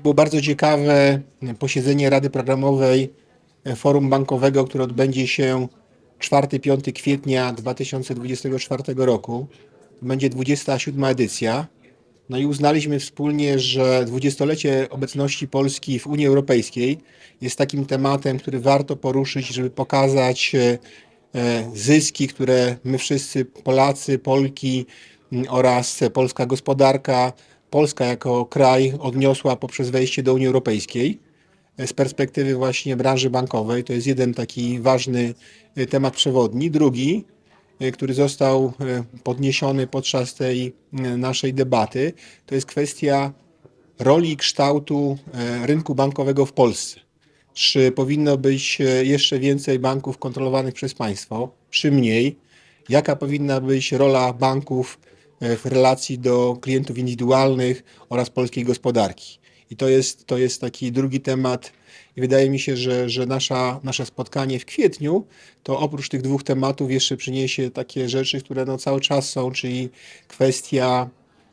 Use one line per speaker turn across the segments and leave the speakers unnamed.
Było bardzo ciekawe posiedzenie Rady Programowej Forum Bankowego, które odbędzie się 4-5 kwietnia 2024 roku. Będzie 27. edycja. No i uznaliśmy wspólnie, że 20-lecie obecności Polski w Unii Europejskiej jest takim tematem, który warto poruszyć, żeby pokazać zyski, które my wszyscy Polacy, Polki oraz polska gospodarka, Polska jako kraj odniosła poprzez wejście do Unii Europejskiej. Z perspektywy właśnie branży bankowej to jest jeden taki ważny temat przewodni. Drugi, który został podniesiony podczas tej naszej debaty, to jest kwestia roli i kształtu rynku bankowego w Polsce. Czy powinno być jeszcze więcej banków kontrolowanych przez państwo, czy mniej? Jaka powinna być rola banków w relacji do klientów indywidualnych oraz polskiej gospodarki? I to jest taki drugi temat. I wydaje mi się, że nasze spotkanie w kwietniu to oprócz tych dwóch tematów jeszcze przyniesie takie rzeczy, które no cały czas są, czyli kwestia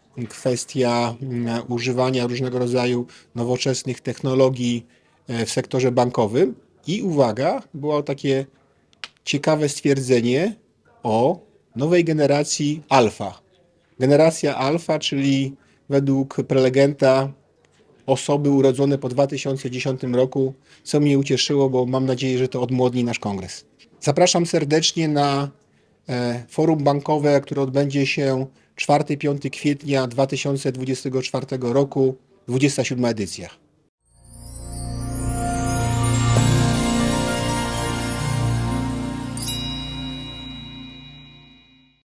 używania różnego rodzaju nowoczesnych technologii w sektorze bankowym. I uwaga, było takie ciekawe stwierdzenie o nowej generacji alfa. Generacja alfa, czyli według prelegenta osoby urodzone po 2010 roku, co mnie ucieszyło, bo mam nadzieję, że to odmłodni nasz kongres. Zapraszam serdecznie na forum bankowe, które odbędzie się 4-5 kwietnia 2024 roku, 27. edycja.